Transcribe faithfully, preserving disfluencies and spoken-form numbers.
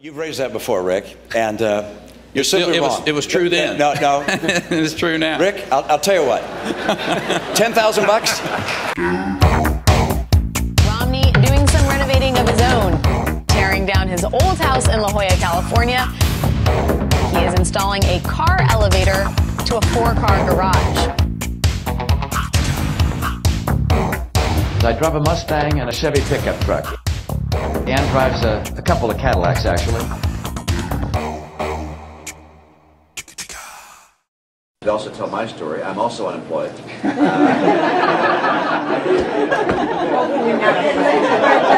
You've raised that before, Rick, and uh, you're simply it wrong. Was, it was true then. No, no. It's true now. Rick, I'll, I'll tell you what. Ten thousand bucks. Romney doing some renovating of his own, tearing down his old house in La Jolla, California. He is installing a car elevator to a four-car garage. I drive a Mustang and a Chevy pickup truck. Ann drives a, a couple of Cadillacs, actually. I also tell my story. I'm also unemployed.